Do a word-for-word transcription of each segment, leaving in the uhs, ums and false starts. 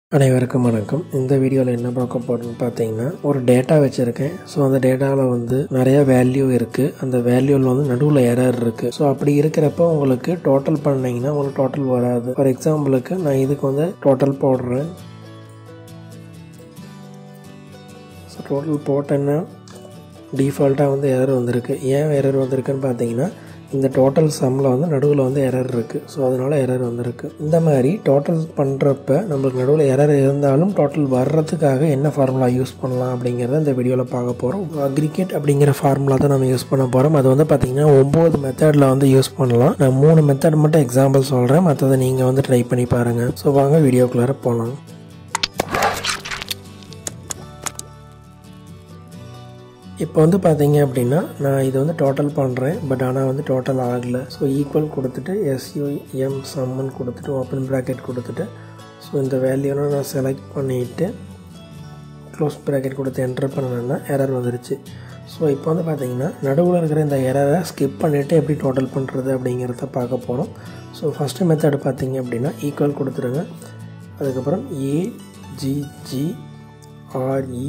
அனைவருக்கும் வணக்கம். இந்த வீடியோவில் என்ன பார்க்க போகிறோம்னு பார்த்தீங்கன்னா, ஒரு டேட்டா வச்சுருக்கேன். ஸோ அந்த டேட்டாவில் வந்து நிறைய வேல்யூ இருக்குது. அந்த வேல்யூவில் வந்து நடுவில் எரர் இருக்குது. ஸோ அப்படி இருக்கிறப்ப உங்களுக்கு டோட்டல் பண்ணிங்கன்னா உங்களுக்கு டோட்டல் வராது. ஃபார் எக்ஸாம்பிளுக்கு நான் இதுக்கு வந்து டோட்டல் போடுறேன். ஸோ டோட்டல் போட்டேன்னா டிஃபால்ட்டாக வந்து எரர் வந்திருக்கு. ஏன் எரர் வந்திருக்குன்னு பார்த்தீங்கன்னா, இந்த டோட்டல் சம்மில் வந்து நடுவில் வந்து எரர் இருக்குது. ஸோ அதனால் எரர் வந்திருக்கு. இந்த மாதிரி டோட்டல் பண்ணுறப்ப நம்மளுக்கு நடுவில் எரர் இருந்தாலும் டோட்டல் வர்றதுக்காக என்ன ஃபார்முலா யூஸ் பண்ணலாம் அப்படிங்கிறத இந்த வீடியோவில் பார்க்க போகிறோம். அக்ரிகேட் அப்படிங்கிற ஃபார்முலா தான் நம்ம யூஸ் பண்ண போகிறோம். அது வந்து பார்த்திங்கன்னா ஒம்பது மெத்தடில் வந்து யூஸ் பண்ணலாம். நான் மூணு மெத்தட் மட்டும் எக்ஸாம்பிள் சொல்கிறேன், மற்றதை நீங்கள் வந்து ட்ரை பண்ணி பாருங்கள். ஸோ வாங்க வீடியோக்குள்ளார போகலாம். இப்போ வந்து பார்த்தீங்க அப்படின்னா நான் இது வந்து டோட்டல் பண்ணுறேன். பட் ஆனால் வந்து டோட்டல் ஆகலை. ஸோ ஈக்குவல் கொடுத்துட்டு எஸ்யூஎம் சம்மன் கொடுத்துட்டு ஓப்பன் ப்ராக்கெட் கொடுத்துட்டு ஸோ இந்த வேல்யூலாம் நான் செலக்ட் பண்ணிவிட்டு க்ளோஸ் ப்ராக்கெட் கொடுத்து என்டர் பண்ணேன்னா எரர் வந்துருச்சு. ஸோ இப்போ வந்து பார்த்தீங்கன்னா நடுவில் இருக்கிற இந்த எரரை ஸ்கிப் பண்ணிவிட்டு எப்படி டோட்டல் பண்ணுறது அப்படிங்கிறத பார்க்க போகிறோம். ஸோ ஃபஸ்ட்டு மெத்தட் பார்த்தீங்க அப்படின்னா ஈக்குவல் கொடுத்துருங்க. அதுக்கப்புறம் ஏஜிஜி ஆர்இ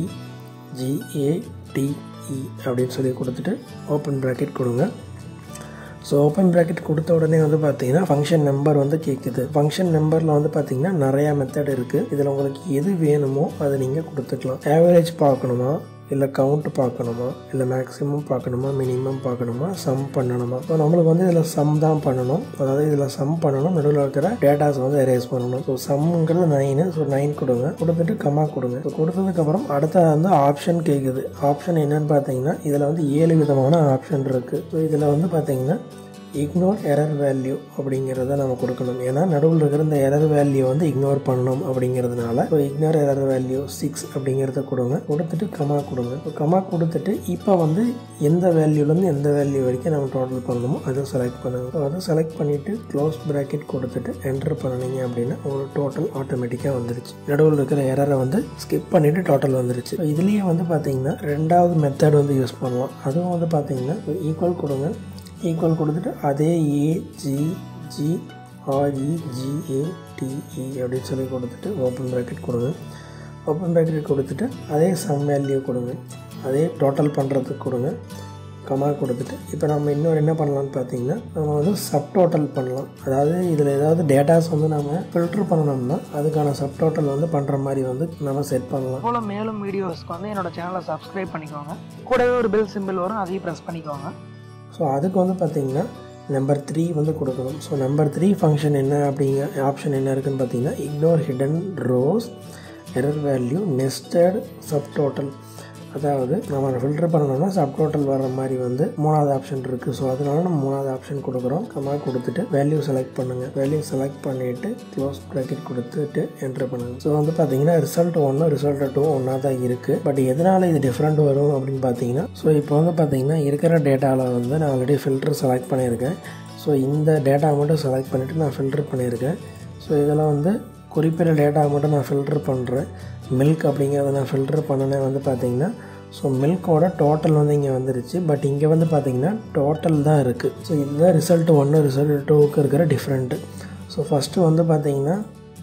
ஜிஏடி அப்படின்னு சொல்லி கொடுத்துட்டு ஓப்பன் ப்ராக்கெட் கொடுங்க. ஸோ ஓப்பன் ப்ராக்கெட் கொடுத்த உடனே வந்து பார்த்தீங்கன்னா ஃபங்க்ஷன் நம்பர் வந்து கேட்குது. ஃபங்க்ஷன் நம்பரில் வந்து பார்த்தீங்கன்னா நிறையா மெத்தட் இருக்குது. இதில் உங்களுக்கு எது வேணுமோ அதை நீங்கள் கொடுத்துக்கலாம். ஆவரேஜ் பார்க்கணுமா, இல்லை கவுண்ட் பார்க்கணுமா, இல்லை மேக்ஸிமம் பார்க்கணுமா, மினிமம் பார்க்கணுமா, சம் பண்ணணுமா. ஸோ நம்மளுக்கு வந்து இதில் சம் தான் பண்ணணும். அதாவது இதில் சம் பண்ணணும், நடுவில் இருக்கிற டேட்டாஸ் வந்து எரேஸ் பண்ணணும். ஸோ சம்ங்கிறது நைனு. ஸோ நைன் கொடுங்க. கொடுத்துட்டு கமா கொடுங்க. ஸோ கொடுத்ததுக்கப்புறம் அடுத்த வந்து ஆப்ஷன் கேட்குது. ஆப்ஷன் என்னன்னு பார்த்தீங்கன்னா இதில் வந்து ஏழு விதமான ஆப்ஷன் இருக்குது. ஸோ இதில் வந்து பார்த்தீங்கன்னா இக்னோர் எரர் வேல்யூ அப்படிங்கிறத நம்ம கொடுக்கணும். ஏன்னா நடுவில் இருக்கிற இந்த எரர் வேல்யூ வந்து இக்னோர் பண்ணணும் அப்படிங்கிறதுனால so ignore error value six அப்படிங்கிறத கொடுங்க. கொடுத்துட்டு கமா கொடுங்க. கமா கொடுத்துட்டு இப்போ வந்து எந்த வேல்யூலேருந்து எந்த வேல்யூ வரைக்கும் நம்ம டோட்டல் பண்ணணுமோ அதை செலக்ட் பண்ணுங்க. ஸோ அதை செலக்ட் பண்ணிவிட்டு க்ளோஸ் ப்ராக்கெட் கொடுத்துட்டு என்டர் பண்ணினீங்க அப்படின்னா ஒரு டோட்டல் ஆட்டோமேட்டிக்காக வந்துருச்சு. நடுவில் இருக்கிற எரரை வந்து ஸ்கிப் பண்ணிவிட்டு டோட்டல் வந்துருச்சு. ஸோ இதுலேயே வந்து பார்த்தீங்கன்னா ரெண்டாவது மெத்தட் வந்து யூஸ் பண்ணலாம். அதுவும் வந்து பார்த்தீங்கன்னா ஈக்குவல் கொடுங்க. ஈக்குவல் கொடுத்துட்டு அதே ஏஜிஜி ஆர்இஜிஏடிஇ அப்படின்னு சொல்லி கொடுத்துட்டு ஓப்பன் ப்ராக்கெட் கொடுங்க. ஓப்பன் ப்ராக்கெட் கொடுத்துட்டு அதே சம் வேல்யூ கொடுங்க. அதே டோட்டல் பண்ணுறதுக்கு கொடுங்க. கமா கொடுத்துட்டு இப்போ நம்ம இன்னொரு என்ன பண்ணலாம்னு பார்த்தீங்கன்னா நம்ம வந்து சப் டோட்டல் பண்ணலாம். அதாவது இதில் ஏதாவது டேட்டாஸ் வந்து நம்ம ஃபில்டர் பண்ணணும்னா அதுக்கான சப் டோட்டல் வந்து பண்ணுற மாதிரி வந்து நம்ம செட் பண்ணலாம். போல் மேலும் வீடியோஸ்க்கு வந்து என்னோட சேனலை சப்ஸ்கிரைப் பண்ணிக்கோங்க. கூடவே ஒரு பெல் சிம்பிள் வரும், அதையும் ப்ரெஸ் பண்ணிக்கோங்க. ஸோ அதுக்கு வந்து பார்த்திங்கன்னா நம்பர் த்ரீ வந்து கொடுக்கணும். ஸோ நம்பர் த்ரீ ஃபங்க்ஷன் என்ன அப்படிங்கிற ஆப்ஷன் என்ன இருக்குதுன்னு பார்த்தீங்கன்னா ignore hidden rows error value nested sub total. அதாவது நம்ம ஃபில்டர் பண்ணணும்னா சப் டோட்டல் வர்ற மாதிரி வந்து மூணாவது ஆப்ஷன் இருக்குது. ஸோ அதனால நம்ம மூணாவது ஆப்ஷன் கொடுக்குறோம். கமா கொடுத்துட்டு வேல்யூ செலக்ட் பண்ணுங்கள். வேல்யூ செலக்ட் பண்ணிவிட்டு க்ளோஸ் ப்ராக்கெட் கொடுத்துட்டு என்டர் பண்ணுங்கள். ஸோ வந்து பார்த்தீங்கன்னா ரிசல்ட் ஒன்று ரிசல்ட் டூ ஒன்றா தான் இருக்குது. பட் எதனால் இது டிஃப்ரெண்ட் வரும் அப்படின்னு பார்த்தீங்கன்னா ஸோ இப்போ வந்து பார்த்தீங்கன்னா இருக்கிற டேட்டாவில் வந்து நான் ஆல்ரெடி ஃபில்டர் செலக்ட் பண்ணியிருக்கேன். ஸோ இந்த டேட்டா மட்டும் செலக்ட் பண்ணிவிட்டு நான் ஃபில்டர் பண்ணியிருக்கேன். ஸோ இதில் வந்து குறிப்பிட்ட டேட்டா மட்டும் நான் ஃபில்டர் பண்ணுறேன். மில்க் அப்படிங்கிறத நான் ஃபில்டர் பண்ணனே வந்து பார்த்தீங்கன்னா ஸோ மில்கோட டோட்டல் வந்து இங்கே வந்துருச்சு. பட் இங்கே வந்து பார்த்தீங்கன்னா டோட்டல் தான் இருக்குது. ஸோ இதுதான் ரிசல்ட் ஒன்று ரிசல்ட் டூவுக்கு இருக்கிற டிஃப்ரெண்ட்டு. ஸோ ஃபஸ்ட்டு வந்து பார்த்தீங்கன்னா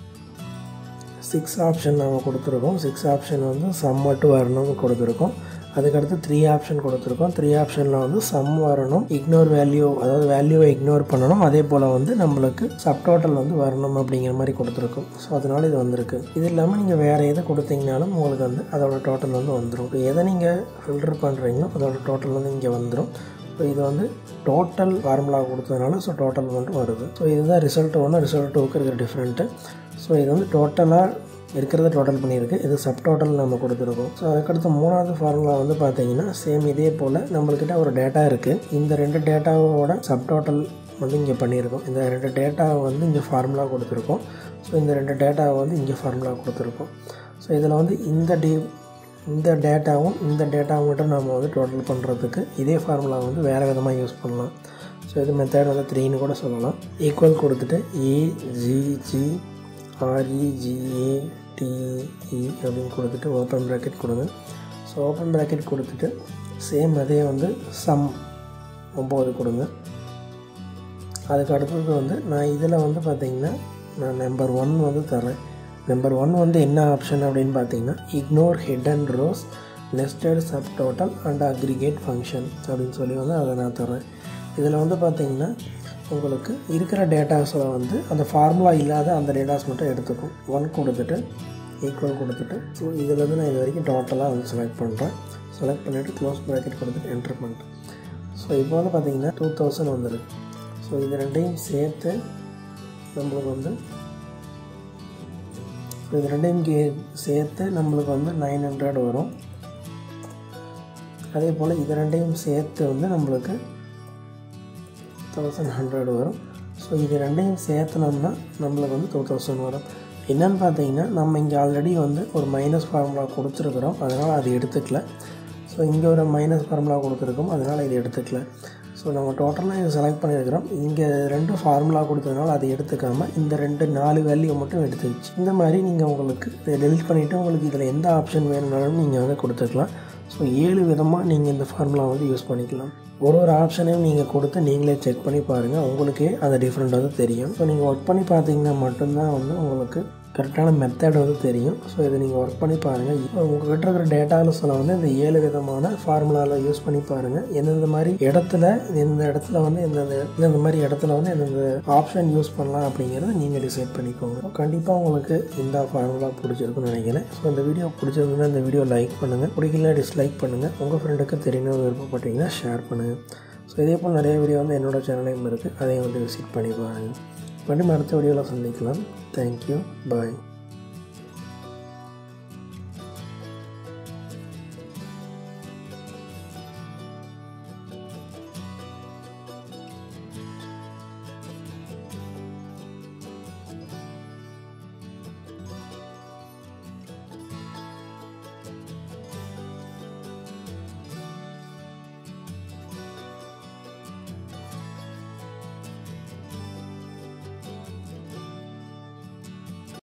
சிக்ஸ் ஆப்ஷன் நம்ம கொடுத்துருக்கோம். சிக்ஸ் ஆப்ஷன் வந்து சம் மட்டும் வரணும்னு கொடுத்துருக்கோம். அதுக்கடுத்து த்ரீ ஆப்ஷன் கொடுத்துருக்கோம். த்ரீ ஆப்ஷனில் வந்து சம் வரணும், இக்னோர் வேல்யூ அதாவது வேல்யூவை இக்னோர் பண்ணணும், அதே போல் வந்து நம்மளுக்கு சப் டோட்டல் வந்து வரணும் அப்படிங்கிற மாதிரி கொடுத்துருக்கோம். ஸோ அதனால் இது வந்திருக்கு. இது இல்லாமல் நீங்கள் வேறு எதை கொடுத்தீங்கனாலும் உங்களுக்கு வந்து அதோட டோட்டல் வந்து வந்துடும். இப்போ எதை நீங்கள் ஃபில்டர் பண்ணுறீங்களோ அதோட டோட்டல் வந்து இங்கே வந்துடும். ஸோ இது வந்து டோட்டல் ஃபார்முலா கொடுத்ததுனால ஸோ டோட்டல் வந்து வருது. ஸோ இதுதான் ரிசல்ட் ஒன்று ரிசல்ட் டூக்கு இருக்கிற டிஃப்ரெண்ட்டு. ஸோ இது வந்து டோட்டலாக இருக்கிறத டோட்டல் பண்ணியிருக்கு. இது சப் டோட்டல் நம்ம கொடுத்துருக்கோம். ஸோ அதுக்கடுத்து மூணாவது ஃபார்முலா வந்து பார்த்தீங்கன்னா சேம் இதே போல் நம்மள்கிட்ட ஒரு டேட்டா இருக்குது. இந்த ரெண்டு டேட்டாவோட சப் டோட்டல் வந்து இங்கே பண்ணியிருக்கோம். இந்த ரெண்டு டேட்டாவை வந்து இங்கே ஃபார்முலா கொடுத்துருக்கோம். ஸோ இந்த ரெண்டு டேட்டாவை வந்து இங்கே ஃபார்முலா கொடுத்துருக்கோம். ஸோ இதில் வந்து இந்த டி இந்த டேட்டாவும் இந்த டேட்டாவும் மட்டும் நம்ம வந்து டோட்டல் பண்ணுறதுக்கு இதே ஃபார்முலா வந்து வேறு விதமாக யூஸ் பண்ணலாம். ஸோ இது மெத்தட் வந்து த்ரீன்னு கூட சொல்லலாம். ஈக்குவல் கொடுத்துட்டு ஏஜிஜி ஆர்இஜிஏடிஇ அப்படின்னு கொடுத்துட்டு ஓப்பன் ப்ராக்கெட் கொடுங்க. ஸோ ஓப்பன் ப்ராக்கெட் கொடுத்துட்டு சேம் அதே வந்து சம் ஒம்பது கொடுங்க. அதுக்கு அடுத்தது வந்து நான் இதில் வந்து பார்த்திங்கன்னா நான் நம்பர் ஒன் வந்து தரேன். நம்பர் ஒன் வந்து என்ன ஆப்ஷன் அப்படின்னு பார்த்தீங்கன்னா ignore hidden rows nested sub total and aggregate function அப்படின்னு சொல்லி வந்து அதை நான் தரேன். இதில் வந்து பார்த்திங்கன்னா உங்களுக்கு இருக்கிற டேட்டாஸில் வந்து அந்த ஃபார்முலா இல்லாத அந்த டேட்டாஸ் மட்டும் எடுத்துக்கும். ஒன் கொடுத்துட்டு ஈக்குவல் கொடுத்துட்டு ஸோ இதில் வந்து நான் இது வரைக்கும் டோட்டலாக வந்து செலக்ட் பண்ணுறேன். செலக்ட் பண்ணிவிட்டு க்ளோஸ் ப்ராக்கெட் கொடுத்துட்டு என்ட்ரு பண்ணிட்டேன். ஸோ இப்போ வந்து பார்த்திங்கன்னா டூ தௌசண்ட் வந்துருக்கு. ஸோ இது ரெண்டையும் சேர்த்து நம்மளுக்கு வந்து ஸோ இது ரெண்டையும் கே சேர்த்து நம்மளுக்கு வந்து நைன் ஹண்ட்ரட் வரும். அதே போல் இது ரெண்டையும் சேர்த்து வந்து நம்மளுக்கு தௌசண்ட் ஹண்ட்ரட் வரும். ஸோ இது ரெண்டையும் சேர்த்துனோம்னா நம்மளுக்கு வந்து டூ தௌசண்ட் வரும். என்னென்னு பார்த்தீங்கன்னா நம்ம இங்கே ஆல்ரெடி வந்து ஒரு மைனஸ் ஃபார்முலா கொடுத்துருக்குறோம், அதனால் அது எடுத்துக்கல. ஸோ இங்கே ஒரு மைனஸ் ஃபார்முலா கொடுத்துருக்கோம், அதனால் இது எடுத்துக்கல. ஸோ நம்ம டோட்டலாக இதை செலக்ட் பண்ணியிருக்கிறோம். இங்கே ரெண்டு ஃபார்முலா கொடுத்ததுனால அதை எடுத்துக்காமல் இந்த ரெண்டு நாலு வேல்யூ மட்டும் எடுத்துக்கிச்சு. இந்த மாதிரி நீங்கள் உங்களுக்கு டெலிட் பண்ணிவிட்டு உங்களுக்கு இதில் எந்த ஆப்ஷன் வேணும்னாலும் நீங்கள் வந்து கொடுத்துக்கலாம். ஸோ ஏழு விதமாக நீங்கள் இந்த ஃபார்முலா வந்து யூஸ் பண்ணிக்கலாம். ஒரு ஒரு ஆப்ஷனையும் நீங்கள் கொடுத்து நீங்களே செக் பண்ணி பாருங்கள், உங்களுக்கே அந்த டிஃப்ரெண்ட் வந்து தெரியும். ஸோ நீங்கள் ஒர்க் பண்ணி பார்த்தீங்கன்னா மட்டும்தான் வந்து உங்களுக்கு கரெக்டான மெத்தட் வந்து தெரியும். ஸோ இதை நீங்கள் ஒர்க் பண்ணி பாருங்கள். இப்போ உங்கள்கிட்ட இருக்கிற டேட்டாவில் வந்து இந்த ஏழு விதமான ஃபார்முலாவில் யூஸ் பண்ணி பாருங்கள். எந்தெந்த மாதிரி இடத்துல எந்த இடத்துல வந்து எந்தெந்த எந்தெந்த மாதிரி இடத்துல வந்து எந்தெந்த ஆப்ஷன் யூஸ் பண்ணலாம் அப்படிங்கிறத நீங்கள் டிசைட் பண்ணிக்கோங்க. கண்டிப்பாக உங்களுக்கு இந்த ஃபார்முலா பிடிச்சிருக்குன்னு நினைக்கிறேன். ஸோ இந்த வீடியோ பிடிச்சிருந்ததுன்னா இந்த வீடியோ லைக் பண்ணுங்கள், பிடிக்கல டிஸ்லைக் பண்ணுங்கள். உங்கள் ஃப்ரெண்டுக்கு தெரியணும் விருப்பப்பட்டீங்கன்னா ஷேர் பண்ணுங்கள். ஸோ இதே போல் நிறைய வீடியோ வந்து என்னோடய சேனலையும் இருக்குது, அதையும் வந்து விசிட் பண்ணி பாருங்கள். மறுபடியும் அடுத்த வீடியோவில் சந்திக்கலாம். தேங்க்யூ, பாய்.